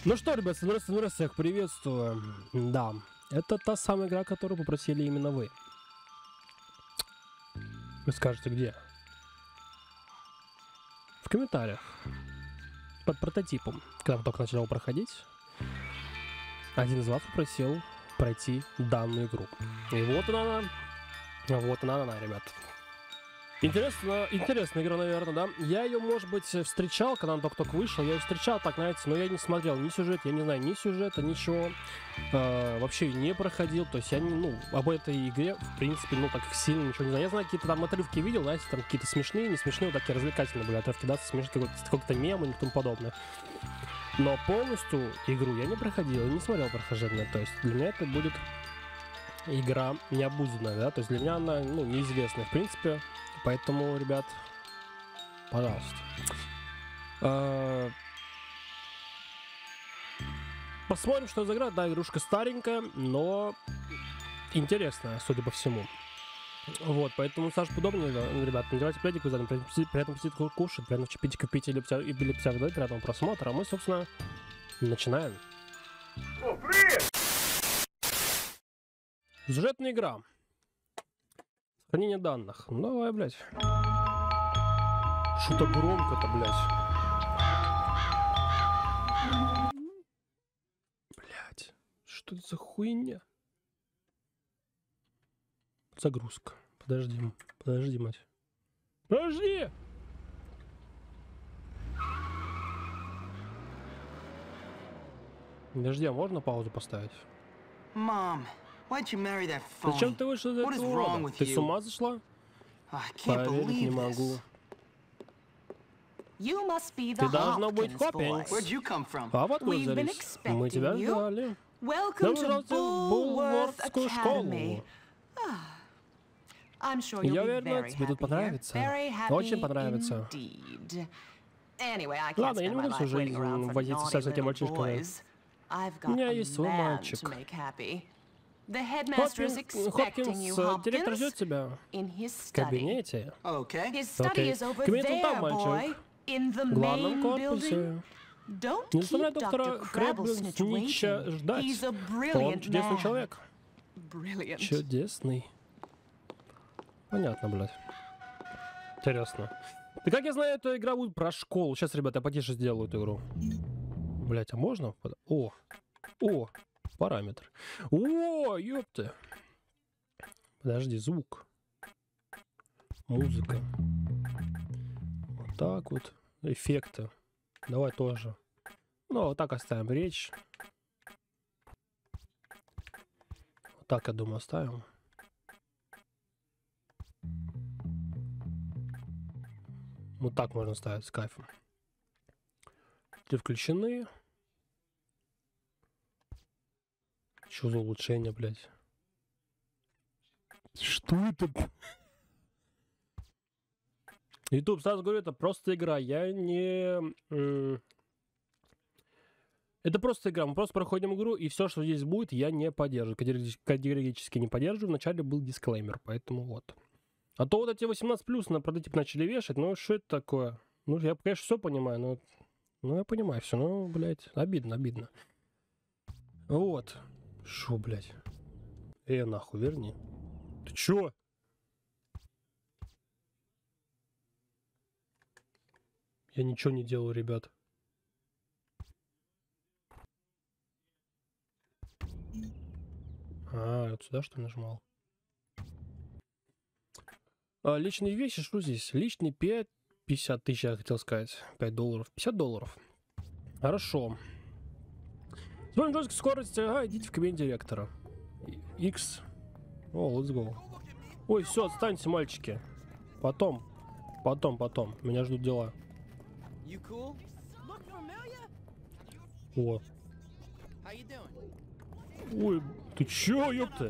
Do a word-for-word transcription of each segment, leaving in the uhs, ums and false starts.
Ну что, ребят, здравствуйте, здравствуйте, всех приветствую. Да, это та самая игра, которую попросили именно вы. Вы скажете, где? В комментариях. Под прототипом. Когда мы только начали его проходить, один из вас попросил пройти данную игру. И вот она, она. Вот она, она, ребят. Интересно, интересная игра, наверное, да? Я ее, может быть, встречал, когда он только-только вышел. Я ее встречал, так, знаете, но я не смотрел ни сюжет, я не знаю, ни сюжета, ничего. Э, вообще не проходил. То есть я, не, ну, об этой игре, в принципе, ну, так сильно ничего не знаю. Я знаю, какие-то там отрывки видел, знаете, там какие-то смешные, не смешные, вот такие развлекательные были отрывки, да, смешные, какой-то мем и тому подобное. Но полностью игру я не проходил, не смотрел прохождение. То есть для меня это будет игра необузданная, да? То есть для меня она, ну, неизвестная, в принципе. Поэтому, ребят, пожалуйста. А... Посмотрим, что за игра. Да, игрушка старенькая, но интересная, судя по всему. Вот, поэтому, Саш, удобнее, ребят, надевайте пледик, вы приятно аппетит кушать, приятно чипитика пить или пся ждать, приятного просмотра. А мы, собственно, начинаем. О, привет! Сюжетная игра. Хранение данных. Ну давай, блядь. Что-то громко-то, блядь. Блядь. Что это за хуйня? Загрузка. Подожди. Подожди, мать. Подожди! Подожди, а можно паузу поставить? Мам. Зачем ты вышла из этого рода? Ты с ума зашла? Поверить не могу. Ты должна быть Хоппинс. А вот откуда взялись? Мы тебя ждали. Добро пожаловать в Булвардскую школу. Я уверена, тебе тут понравится. Очень понравится. Ладно, я не могу всю жизнь возиться со всякими мальчишками. У меня есть свой мальчик. Хопкинс, Хопкинс, директор ждет тебя в кабинете. Окей. Кабинет вон там, мальчик. В главном корпусе. Не заставляй доктора Крэббинснича ждать. Он чудесный человек. Чудесный. Понятно, блядь. Интересно. Да как я знаю, эта игра будет про школу. Сейчас, ребята, я потише сделаю эту игру. Блядь, а можно? О! О! Параметр. О, ёпты. Подожди, звук. Музыка. Вот так вот. Эффекты. Давай тоже. Ну, вот так оставим речь. Вот так, я думаю, оставим. Вот так можно ставить с кайфом. Все включены. Что за улучшение, блядь? Что это? YouTube, сразу говорю, это просто игра. Я не... Это просто игра. Мы просто проходим игру, и все, что здесь будет, я не поддерживаю. Категорически не поддерживаю. Вначале был дисклеймер, поэтому вот. А то вот эти восемнадцать плюс на прототип начали вешать. Ну, что это такое? Ну, я, конечно, все понимаю, но... Ну, я понимаю все. Ну, блядь, обидно, обидно. Вот. Шо, блядь? Э, нахуй, верни. Ты чё? Я ничего не делаю, ребят. А, вот сюда что ли нажимал? А, личные вещи, что здесь? Личный пять, пятьдесят тысяч, я хотел сказать. пять долларов. пятьдесят долларов. Хорошо. Смотрим жесткую скорость. Ага, идите в кабинет директора. X. О, let's go. Ой, все, отстаньте, мальчики. Потом. Потом, потом. Меня ждут дела. О. Ой, ты чё, ёпта?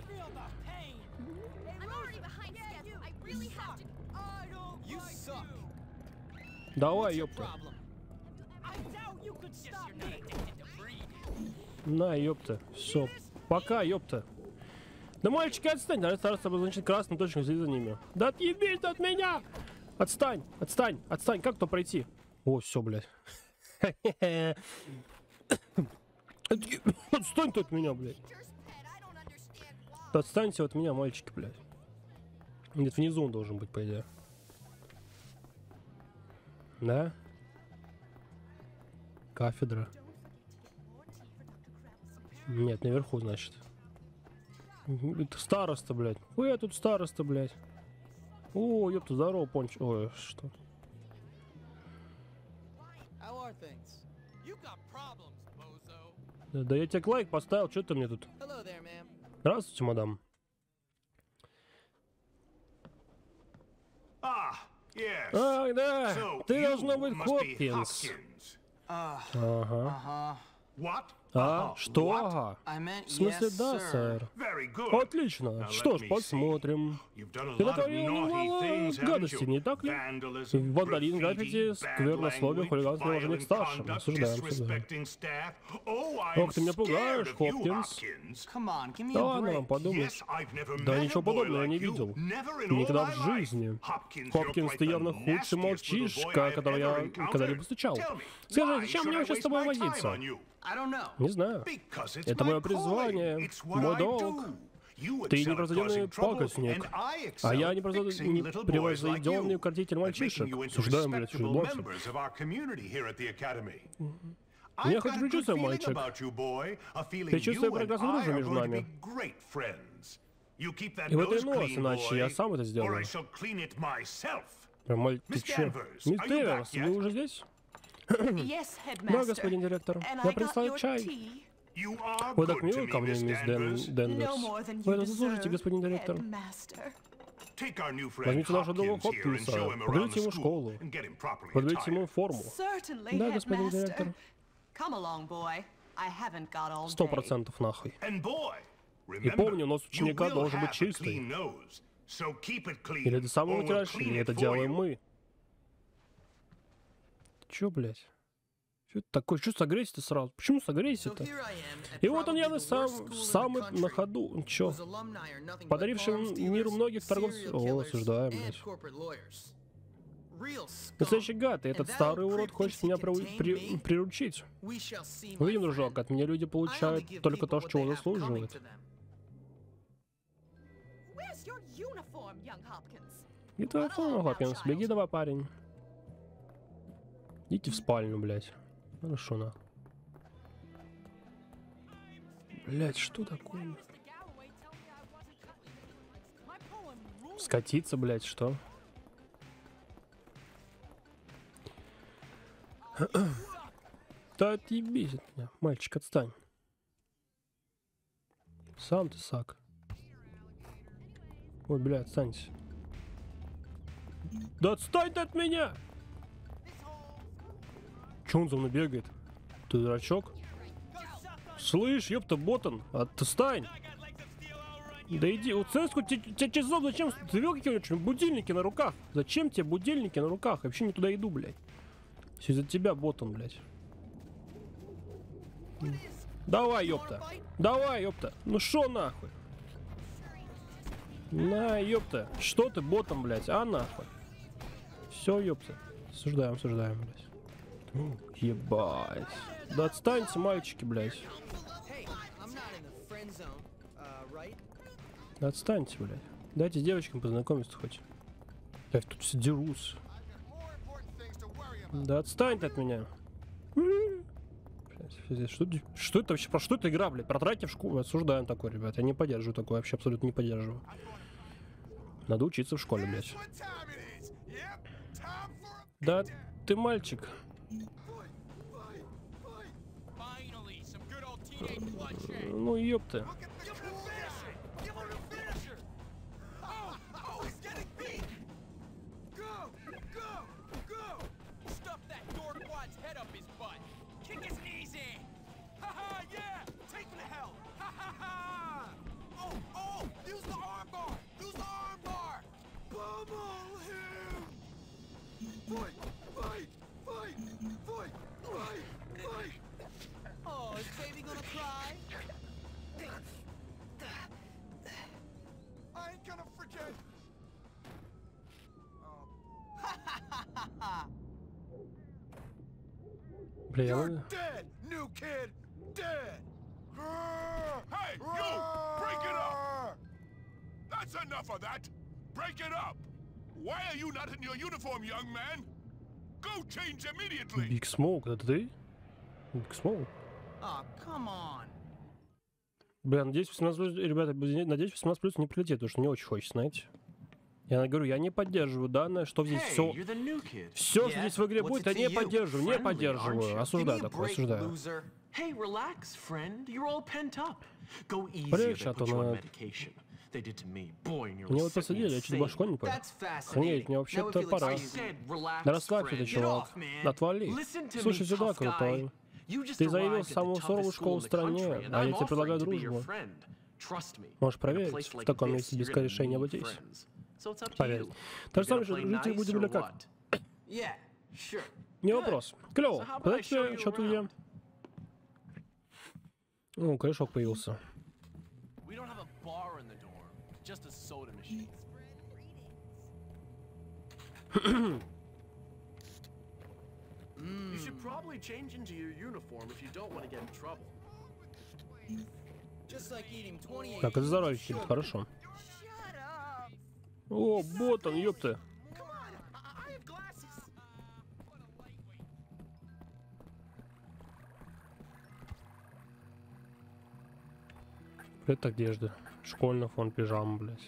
Давай, ёпта. На, ёпта. Все. Пока, ёпта. Да, мальчики, отстань. Даже стараться обозначить красным точкой, следи за ними. Да отъебись от меня! Отстань, отстань, отстань. Как то пройти? О, все, блядь. Отстань ты от меня, блядь. Отстаньте от меня, мальчики, блядь. Нет, внизу он должен быть, по идее. Да? Кафедра. Нет, наверху, значит. Это староста, блядь. Ой, я тут староста, блядь. О, ёпта, здорово, понч. Ой, что? Да, да я тебе лайк поставил, что ты мне тут? Здравствуйте, мадам. Ах, да, ты должна быть Хопкинс. Ага. А? Что? Ага. В смысле, да, сэр. Отлично. Что ж, посмотрим. Ты натворил немало гадостей, не так ли? Вандализм, граффити, сквернословие, хулиганство, неуважение к старшим. Осуждаем, осуждаем. Ох, ты меня пугаешь, Хопкинс. Да ладно вам подумать. Да ничего подобного я не видел. Никогда в жизни. Хопкинс, ты явно худший мальчишка, которого я когда-либо встречал. Скажи, зачем мне сейчас с тобой возиться? Не знаю. Это мое призвание, мой долг. Ты непревзойденный пакостник, а я непревзойденный укротитель мальчишек. Осуждаем, блядь, чуть больше. Я хочу предчувствовать, мальчик. Предчувствую прекрасную дружбу между нами. И вот и нос, иначе я сам это сделаю. Маль, ты чё? Мисс Дэверс, вы уже здесь? Да, господин директор. Я прислал чай. Вы так милы ко мне, мисс Ден... Денверс. Вы это заслужите, господин директор. Возьмите нашего нового Хопкинса, подберите ему школу, подберите ему форму. Да, господин директор. Сто процентов нахуй. И помню, нос ученика должен быть чистый. Или ты сам его вытираешь, или это делаем мы. Чё, блядь? Чё это такое? Чё с агрессией-то сразу? Почему с агрессией-то? И вот он явно сам, самый на ходу. Чё? Подаривший миру многих торговцев... О, осуждаем, блядь. Настоящий гад, и этот старый урод хочет меня при... При... приручить. Увидим, дружок, от меня люди получают только то, чего заслуживают. И твоя форма, Хопкинс. Беги давай, парень. Идите в спальню, блядь. Хорошо, на. Блядь, что такое? Скатиться, блядь, что? Да отъебись от меня. Мальчик, отстань. Сам ты сак. Ой, блядь, отстаньте. Да отстань ты от меня! Че он за мной бегает? Ты дурачок? Слышь, ёпта, ботан, отстань! Да иди, вот знаешь, сколько тебе часов, зачем? Ты видел какие-нибудь будильники на руках? Зачем тебе будильники на руках? Я вообще не туда иду, блядь. Все из-за тебя, ботан, блядь. Давай, ёпта. Давай, ёпта. Ну шо нахуй? На, ёпта. Что ты, ботан, блядь? А нахуй? Все, ёпта. Осуждаем, осуждаем, блядь. Ебать. Да отстаньте, мальчики, блядь. Да отстаньте, блядь. Дайте с девочками познакомиться хоть. Блядь, тут все дерутся. Да отстань ты от меня. Блядь, что, что это вообще? Про что это игра, блядь? Про драки в школе? Осуждаем такой, ребят. Я не поддерживаю такое, вообще абсолютно не поддерживаю. Надо учиться в школе, блядь. Да ты мальчик. Ну ёпта. Oh, is baby gonna cry? I ain't gonna forget. Бля, You're dead, new kid. dead. Hey, you! Break it up! That's enough of that! Break it up! Why are you not in your uniform, young man? Go change immediately! Big Smoke, это ты? Big Smoke? Oh, come on. Бля, надеюсь, восемнадцать плюс, ребята, надеюсь, восемнадцать плюс не прилетит, потому что мне очень хочется, знаете. Я говорю, я не поддерживаю данное, что здесь все, все, что здесь в игре будет, я не поддерживаю, не поддерживаю, осуждаю такое, осуждаю. Hey, relax, friend. You're all pent up. Go easy. Привет, They put you она- on medication. They did to me. Boy, and you're Меня вот sick me посадили, я чуть insane. башку не понял. That's fascinating. Охренеть, мне Now вообще-то we feel пора. I excused. said, relax, Да расслабься ты, friend. чувак. off, man. Отвали. Listen to Слушай me, сюда, tough guy. крутой. You just Ты заявил arrived at the самую суровую toughest школу school в in the стране, country, and а I'm я тебе предлагаю offering to be your дружбу. friend. Trust me. Можешь In a проверить, place в like таком this, месте you're без gonna корешения need обойтись. friends. So it's up to Поверь. you. То же You самое, gonna play жители nice будем or или как? what? Yeah, sure. Не Good. вопрос. Клево. So how about I Куда show тебе, you что тут я? around? О, корешок появился. We don't have a bar in the dorm, just a soda machine. You should probably change into your uniform if you don't want to get in trouble. Just like eating twenty-eight. Так, это здоровье, хорошо. О, ботан, ёпта. Come on, I, I have glasses. Это одежда. Школьный фон, пижама, блядь.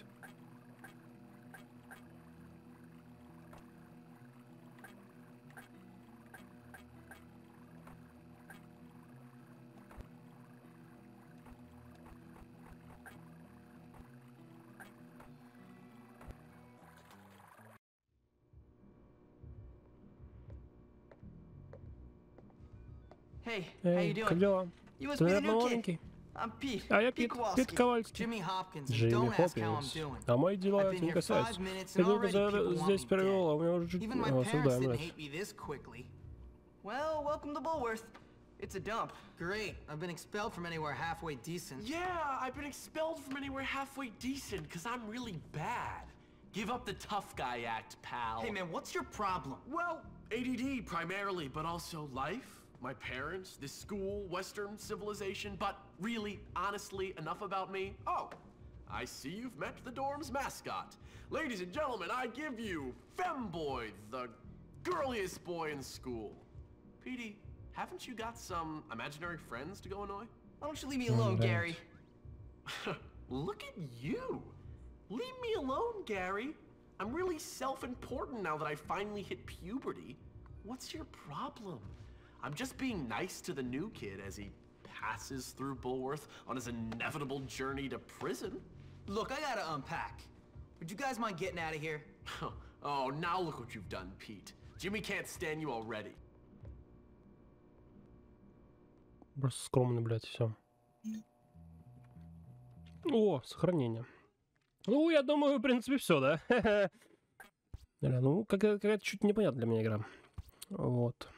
Hey, how you Эй, как doing? дела? You must Ты, be the наверное, new kid. маленький? I'm Pete. А я Pete Пит, Kowalski. Пит Ковальский. Jimmy Hopkins. Джимми Don't ask how I'm Хоппинс. doing. А мои дела I've это been не here касается. five minutes, Я and только already за- people want здесь me перевел, dead. а у меня уже Even my чуть- parents осуждаем, didn't блядь. hate me this quickly. Well, welcome to Bullworth. It's a dump. Great. I've been expelled from anywhere halfway decent. Yeah, I've been expelled from anywhere halfway decent because I'm really bad. Give up the tough guy act, pal. Hey man, what's your problem? Well, A D D primarily, but also life, my parents, this school, Western civilization, but really, honestly, enough about me. Oh, I see you've met the dorm's mascot. Ladies and gentlemen, I give you Femboy, the girliest boy in school. Petey, haven't you got some imaginary friends to go annoy? Why don't you leave me alone, Mm, Gary? Look at you! Leave me alone, Gary. I'm really self-important now that I finally hit puberty. What's your problem? I'm just being nice to the new kid as he passes through Bullworth on his inevitable journey to prison. Look, I gotta unpack. Would you guys mind getting out of here? Oh, now look what you've done, Pete. Jimmy can't stand you already. Просто скромно, блядь, все. О, сохранение. Ну, я думаю, в принципе, все, да? Бля, ну, какая- какая-то чуть непонятная для меня игра. Вот.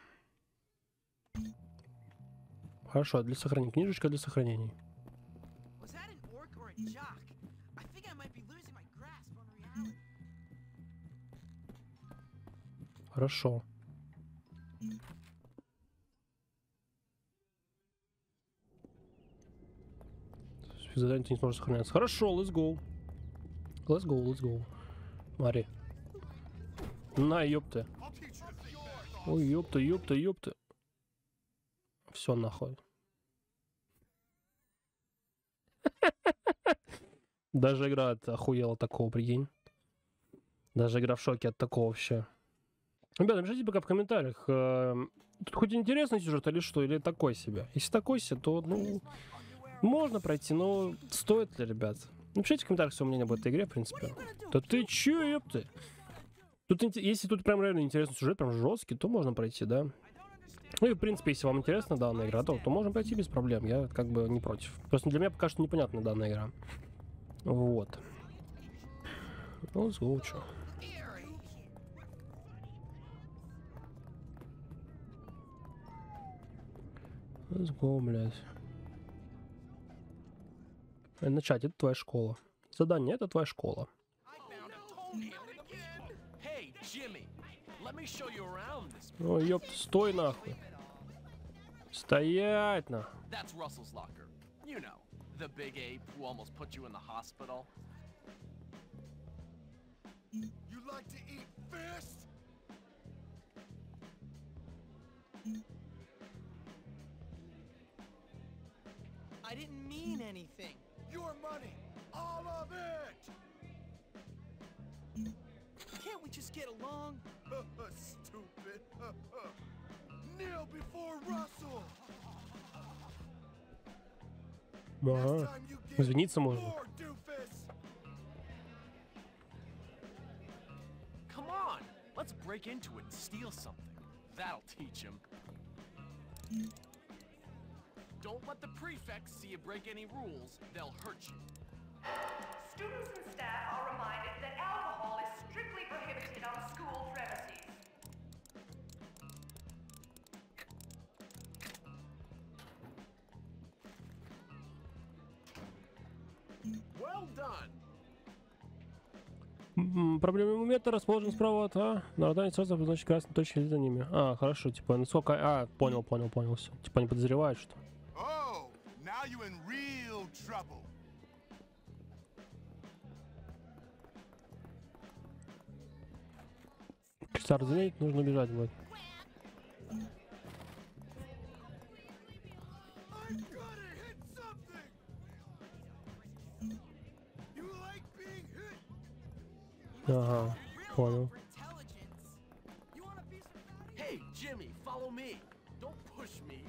Хорошо, для сохранения. Книжечка для сохранений. Was that an orc or a jock? I think I might be losing my grasp on reality. Хорошо. Задание не сможет сохраняться. Хорошо, let's go. Let's go, let's go. Смотри. На, ёпта. Ой, ёпта, ёпта, ёпта. Все нахуй. Даже игра от- охуела от такого, прикинь. Даже игра в шоке от такого вообще. Ребята, напишите пока в комментариях, э, тут хоть интересный сюжет или что, или такой себе. Если такой себе, то, ну, можно пройти, но стоит ли, ребят? Напишите в комментариях свое мнение об этой игре, в принципе. Да ты чё, ёпты? Тут, инте- если тут прям реально интересный сюжет, прям жесткий, то можно пройти, да? Ну и, в принципе, если вам интересна данная игра, то, то можно пройти без проблем. Я как бы не против. Просто для меня пока что непонятна данная игра. Вот. Ну, let's go, чё. Let's go, блядь. Э, Начать, это твоя школа. Задание, это твоя школа. Hey, Jimmy, let me show you around this. Ой, ёпта, стой нахуй. Стоять на. That's Russell's locker. You know, the big ape who almost put you in the hospital. You like to eat fish? I didn't mean anything. Your money, all of it! Can't we just get along? Stupid. Kneel before Russell. Ага. Time you get Извиниться можно. more, doofus. Come on, let's break into it and steal something. That'll teach him. Don't let the prefects see you break any rules. They'll hurt you. Students and staff are reminded that alcohol is strictly prohibited on school premises. Well done. М, Проблемный метод расположен справа от А. На радаре сразу обозначить красные точки за ними. А, хорошо, типа, насколько... А, понял, понял, понял, все. Типа, они подозревают, что... Oh, now you in real trouble. Часа разделить, нужно бежать, вот. I gotta hit something. You like being hit? Ага, понял. For intelligence. You want a piece of fatty? Hey, Jimmy, follow me. Don't push me.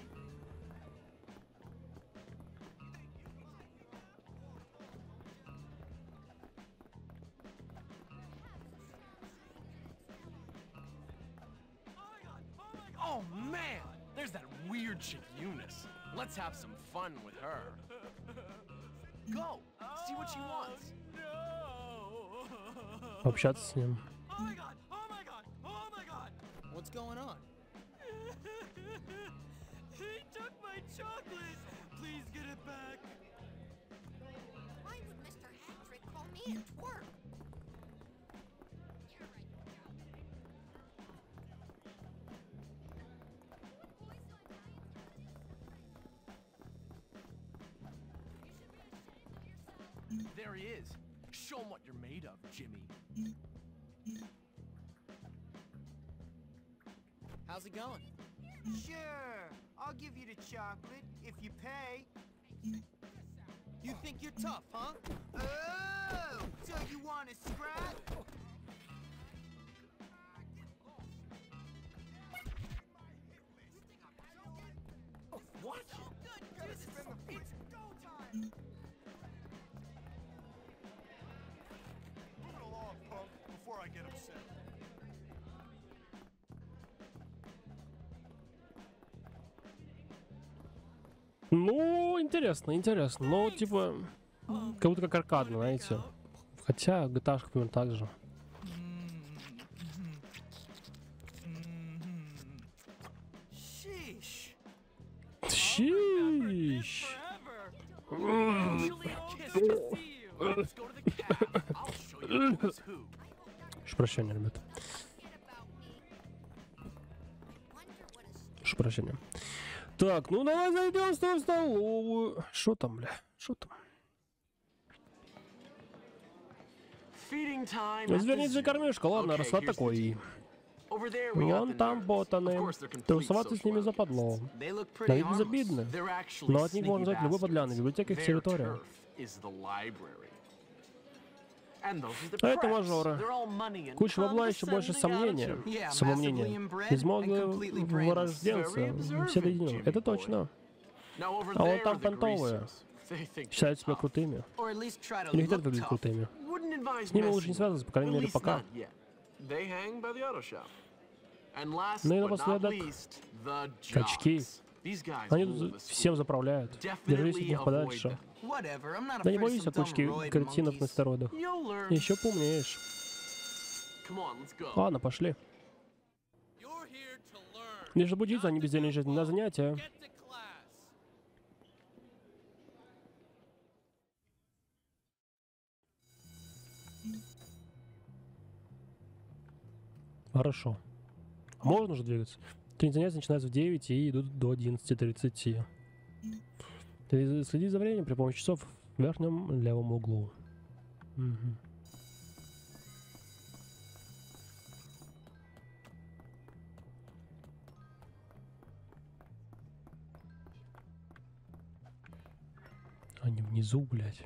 Oh man, there's that weird chick Eunice. Let's have some fun with her. Go, see what she wants. Общаться с ним. Oh my god! Oh my god! Oh my god! What's going on? He took my chocolate! Please get it back! Why would Mister Hattrick call me a twerp? There he is. Show him what you're made of, Jimmy. How's it going? Sure, I'll give you the chocolate if you pay. You think you're tough, huh? Oh, so you want to scrap? What? It's go time! Move it along, punk, before I get upset. Ну, интересно, интересно. Ну, типа, как будто как аркадно, знаете. Хотя джи ти эй, примерно так же. Sheesh! Щищ. Forever! Usually a kiss to see you. Let's go to the cab. I'll show you who's who. Прошу прощения, ребята. Прошу прощения. Так, ну давай зайдем с тобой в столовую. Что там, бля? Что там? Feeding time. at the Развернись за zoo. кормежка, ладно, Okay, расклад here's the такой. deal. Over there we got Вон the там nerds. ботаны. Of course, they're complete Тусоваться с social ними outcasts. западло. They look На pretty вид harmless. безобидны. They're actually Но от них можно sneaky ждать любой подлянный. bastards. Библиотека их Their территория. turf is the library. And those are the А это press. мажоры. They're all money and Куча бабла, еще больше condescending сомнения. attitude. Yeah, Самомнения. massively inbred and Безмозглые completely brainless. вырожденцы. Very observant, Все доединены. Jimmy Это boy. точно. Now over А вот there, там the понтовые. greasers. They think Считают they're себя tough. крутыми. Or at least try to Или хотят look выглядеть tough. крутыми. Wouldn't advise С ними лучше не messing связываться, по крайней with them. мере, At least пока. not yet. They hang by the auto shop. And last Ну и but not напоследок, least, the качки. jocks. These guys Они rule тут the всем school. заправляют. Держись от Definitely них avoid подальше. them. Whatever, I'm not Да не afraid of боюсь some от кучки dumb roid кретинов на monkeys. стероидах. You'll learn. Еще поумнеешь. Come on, let's go. Ладно, пошли. You're here to learn. Лишь будить, а не бездельничать на занятия. Get to class. Хорошо. Можно уже двигаться? Тренинг занятия начинаются в девять и идут до одиннадцати тридцати. Следи за временем при помощи часов в верхнем левом углу. Угу. Они внизу, блядь.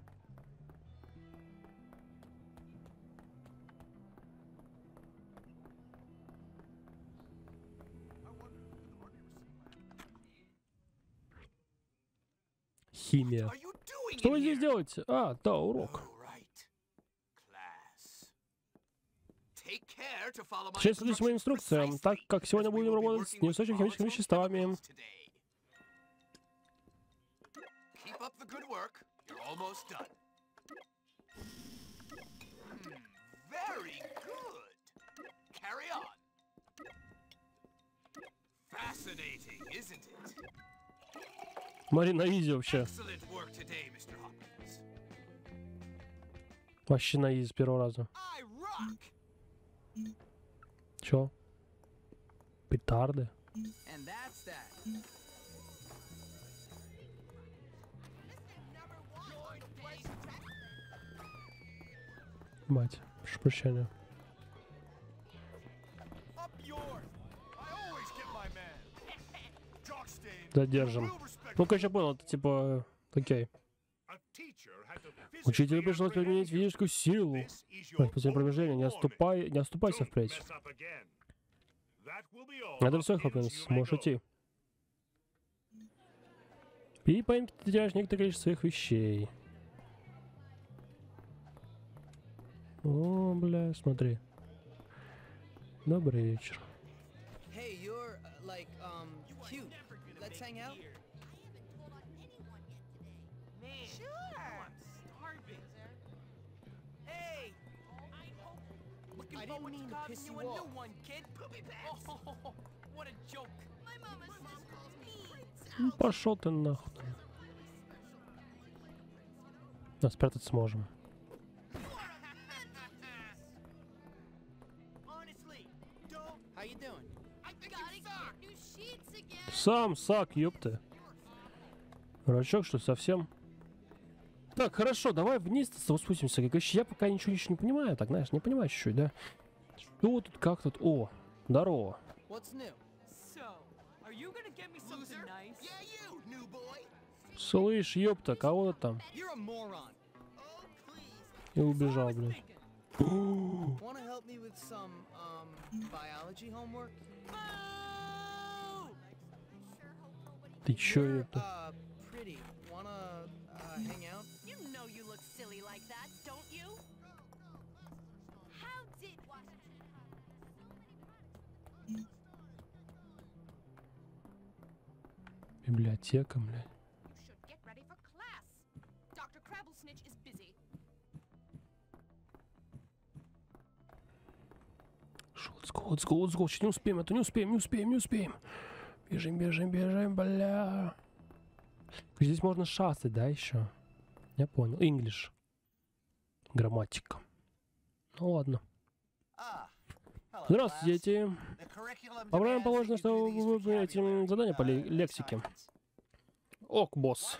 Химия. Что вы здесь делаете? А, да, урок. Сейчас следуйте моим инструкциям, так как сегодня будем работать с невысокими химическими веществами. Смотри, на изи вообще. Вообще на изи с первого раза. Чё? Петарды? Мать, прошу прощения. Задержим. Ну, конечно, понял, это типа... Окей. Учителю пришлось применить физическую силу. После пробежения не отступай, не отступайся впредь. Это все, Хоппинс, можешь идти. И пойми, ты теряешь некоторое количество своих вещей. О, бля, смотри. Добрый вечер. Hey, you're uh, like um cute. Let's hang out. Man, sure. I'm starving. Hey, looking I didn't forward mean to to carving piss you you a new off. one, kid. Poopy pants. Oh, what a joke. My mama still calls me. Ну, пошел ты нахуй. Да, спрятать сможем. How you doing? Gotta get new sheets again. Сам сак, ёпты. Дурачок, что ли, совсем? Так, хорошо, давай вниз спустимся. Я пока ничего, ничего не понимаю. Так, знаешь, не понимаю чуть-чуть, да? Что тут, как тут? О, здорово. What's new? So, are you gonna get me something nice? Yeah, you, new boy. Слышь, ёпта, кого ты там? You're a moron. Oh, please. И убежал, блин. Wanna help me with some um biology homework? Ты чё, You're ёпта? uh pretty. Wanna uh hang out? You know you look silly like that, don't you? How did Washington Библиотека, блядь. You should get ready for class. Doctor Crabblesnitch is busy. Let's go, let's go, let's go. Чуть не успеем, это не успеем, не успеем, не успеем. Бежим, бежим, бежим, бля. Здесь можно шастать, да, еще? Я понял. English. Грамматика. Ну ладно. Здравствуйте, дети. По правилам положено, что вы выполняете задание по лексике. Ок, босс.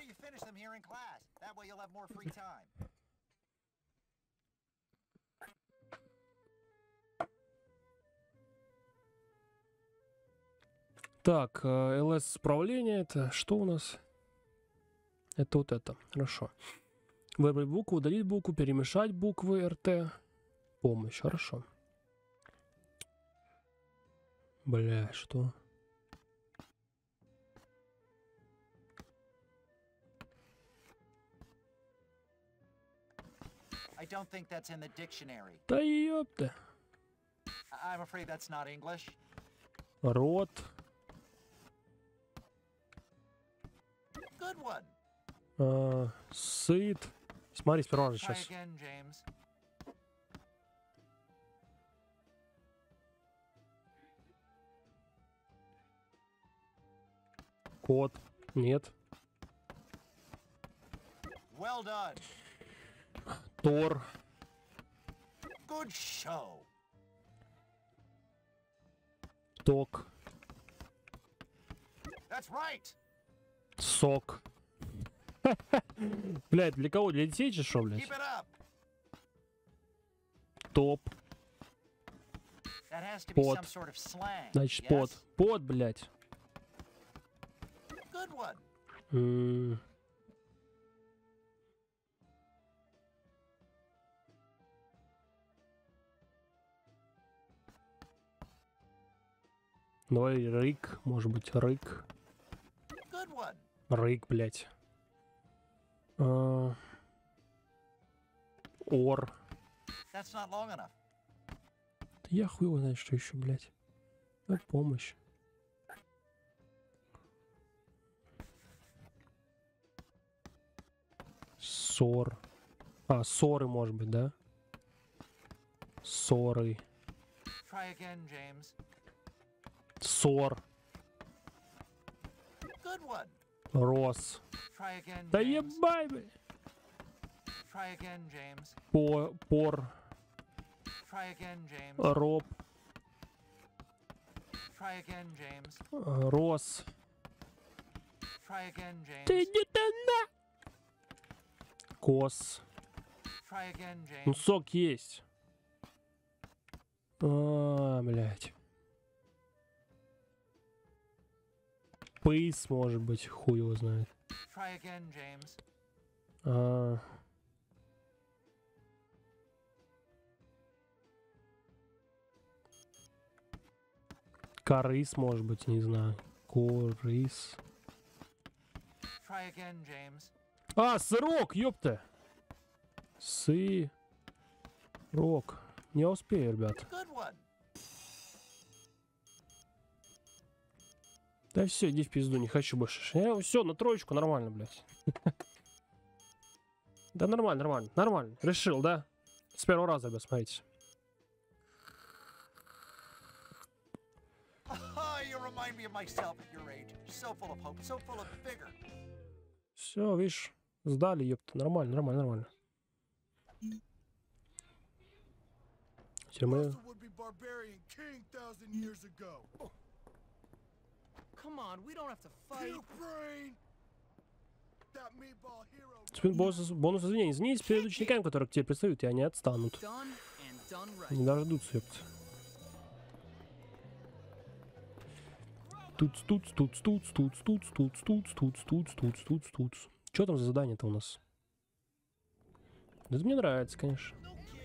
Так, эл эс управление, это что у нас? Это вот это, хорошо. Выбрать букву, удалить букву, перемешать буквы эр тэ. Помощь, хорошо. Бля, что? I don't think that's in the dictionary. Да ёпта. I'm afraid that's not English. Рот. Good one. А, сыт. Смотри, сперва же Try сейчас. again, James. Кот. Нет. Well done. Тор. Good show. Ток. That's right. Сок. Блядь, для кого? Для детей же шо, блядь? Keep it up. Топ. That has to be Pot. some sort of slang. Значит, yes? пот. Пот, блядь. Good one. М. Давай рык, может быть, рык. Good one. Рык, блядь. А, Ор. That's not long enough. Да я хуй его знает, что еще, блядь. Дай помощь. Ссор. А, ссоры, может быть, да? Ссоры. Try again, James. Ссор. Good one. Рос. Try again, Да James. ебай, блядь. Try again, James. По, пор. Try again, James. Роб. Try again, James. а, Рос. Try again, James. Ты не на. Кос. Try again, Ну, James. сок есть. А, блядь. Пейс, может быть, хуй его знает. Try again, James. А... Корыс, может быть, не знаю. Корыс. Try again, James. А, сырок, ёпта! Сырок. Не успею, ребят. Good one. Да все, иди в пизду, не хочу больше. Я все, на троечку нормально, блядь. Да нормально, нормально, нормально. Решил, да? С первого раза, ребят, смотрите. Oh, you remind me of myself at your age. So full of hope, so full of vigor. Все, видишь, сдали, ёпта. Нормально, нормально, нормально. Теперь мы... would be barbarian king thousand years ago. Come on, we don't have to fight. brain. That meatball hero. Теперь бонус, бонус извинений. Извинись перед учениками, которые к тебе пристают, и они отстанут. Done and done right. Не дождутся, ёпта. Туц, туц, туц, туц, туц, туц, туц, туц, туц, туц, туц, туц, туц. Что там за задание-то у нас? Это мне нравится, конечно.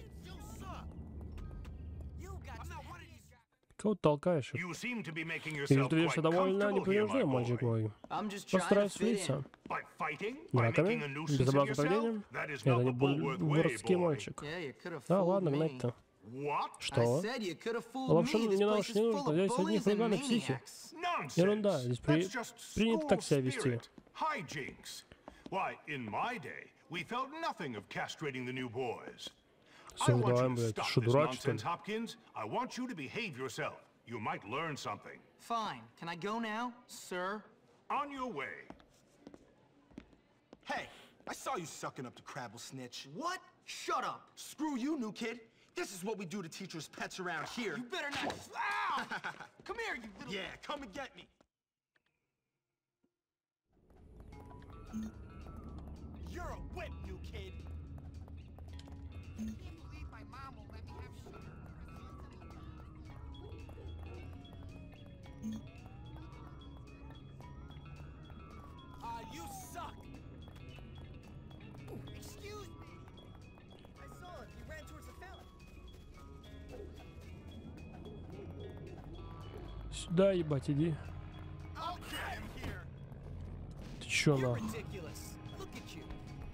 Кого ты толкаешь? You seem to be making Вижу, yourself ты видишься quite довольно comfortable here, my непринужденным, мальчик boy. мой. I'm just trying to Постараюсь fit in. влиться. By fighting, by making a Драками, nuisance of безобразным yourself, поведением. that is Это not не the Bulworth way, воровский boy. мальчик. Yeah, you could have Да fooled ладно, me. гнать-то. What? I Что? said you could have fooled Лапша me. мне This на place уши is не full нужно. of Здесь одни bullies and хулиганы психи. maniacs. Nonsense. Ерунда, здесь при- That's just принято так себя school вести. spirit. Hijinks. Why, in my day, we felt nothing of castrating the new boys. I Все, want давай, you to блядь, stop что, this дурак, что ли? nonsense, Hopkins. I want you to behave yourself. You might learn something. Fine. Can I go now, sir? On your way. Hey, I saw you sucking up to Crabble Snitch. What? Shut up. Screw you, new kid. This is what we do to teachers' pets around here. You better not. Ow! Come here, you little. Yeah, come and get me. You're a whip, new kid. Can't believe my mom will let me have sugar. Ah, you suck. Excuse me. I saw him. He ran towards the fountain. Сюда, ебать, иди. I'll get him here. Ты чё, You're нахуй? ridiculous. Look at you.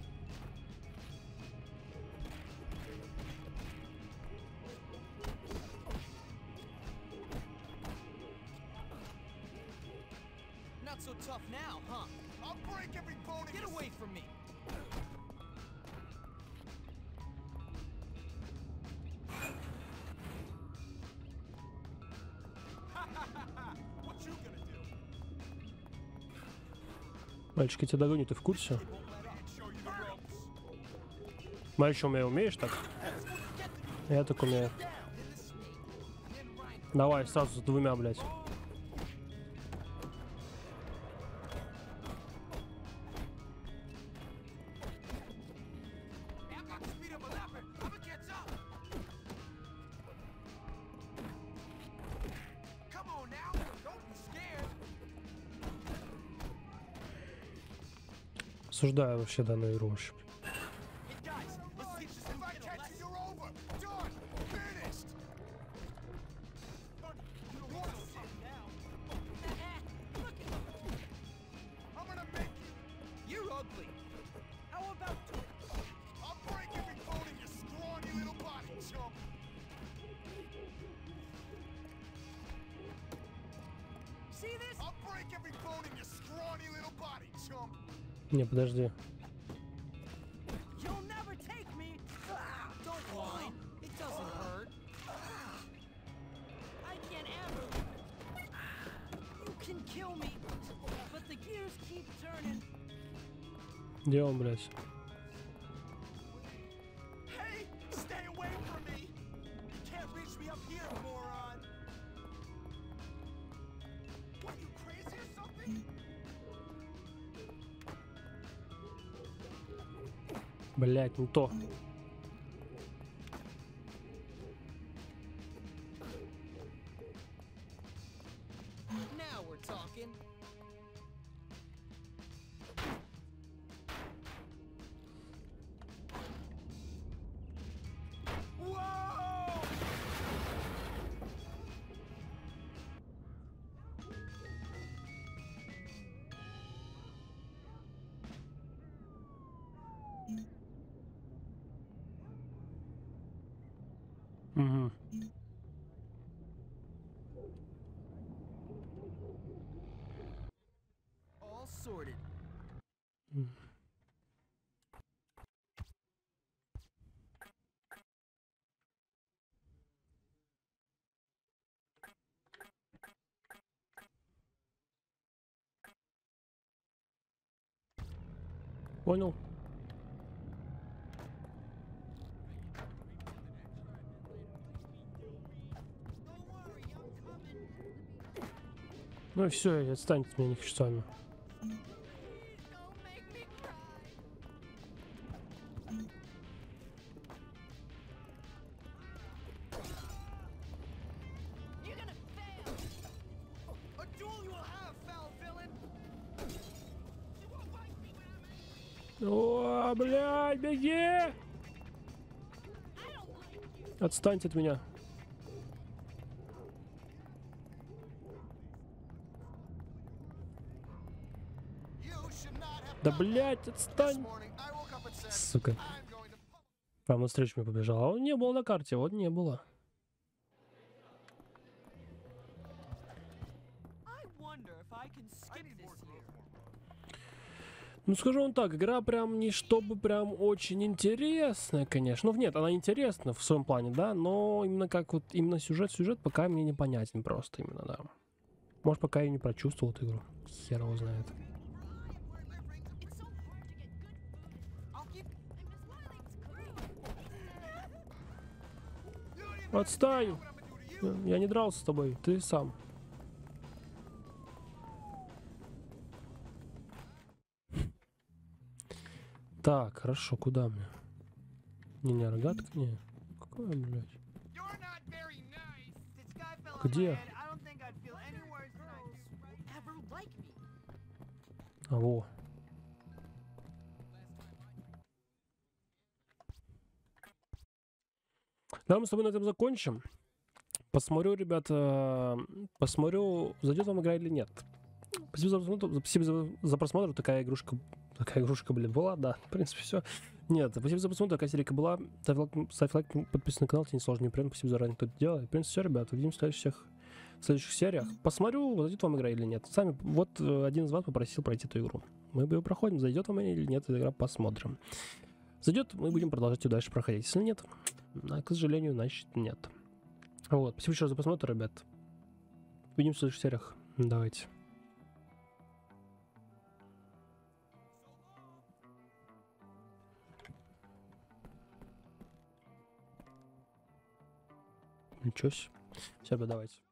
Not so tough now, huh? I'll break every bone in Get your away from me. What you gonna do? Мальчик, я тебя догоню, ты в курсе? Show you the ropes. Мальчик, умею, умеешь так? Я так умею. Давай, сразу с двумя, блядь. Осуждаю вообще данную игру вообще. You're ugly. How about I'll break every bone in your scrawny little body, chump. see this? I'll break every bone in your scrawny little body, chump. Не, подожди. You'll never take me. Ah, don't whine. It doesn't hurt. I can't ever. You can kill me, but the gears keep turning. Где он, блядь? Hey, stay away from me. You can't reach me up here, moron. What, you crazy or something? Блядь, не то. Now we're talking. Whoa! Угу. All sorted. Понял. Ну и все, отстаньте от меня, не хочу с вами. You're gonna fail. A duel you will have, foul villain. You won't like me when I'm О, блядь, беги! Отстаньте от меня. Да, блядь, отстань! Сука. Прямо навстречу мне побежал. А он не был на карте, вот не было. I wonder if I can skip this year. Ну, скажу вам так, игра прям не чтобы прям очень интересная, конечно. Ну, нет, она интересна в своем плане, да, но именно как вот, именно сюжет, сюжет пока мне непонятен просто именно, да. Может, пока я не прочувствовал эту игру. Хер его знает. Отстань! Я не дрался с тобой, ты сам. Так, хорошо, куда мне? Не, не, рогатка, не. Какое, блядь? Где? А, во. Да, мы с тобой на этом закончим. Посмотрю, ребята, посмотрю, зайдет вам игра или нет. Спасибо за просмотр, спасибо за, за просмотр. Такая игрушка, такая игрушка, блин, была, да. В принципе, все. Нет, спасибо за просмотр, такая серия была. Ставь лайк, ставь лайк, подписывайся на канал, тебе не сложно, не приятно. Спасибо заранее, кто это делает. В принципе, все, ребята, увидимся в следующих, в следующих сериях. Посмотрю, зайдет вам игра или нет. Сами, вот один из вас попросил пройти эту игру. Мы ее проходим, зайдет вам или нет эта игра, посмотрим. Зайдет, мы будем продолжать ее дальше проходить. Если нет, а, к сожалению, значит нет. Вот, спасибо еще раз за просмотр, ребят. Увидимся в следующих сериях. Давайте. Ничего себе. Все, ребят, давайте.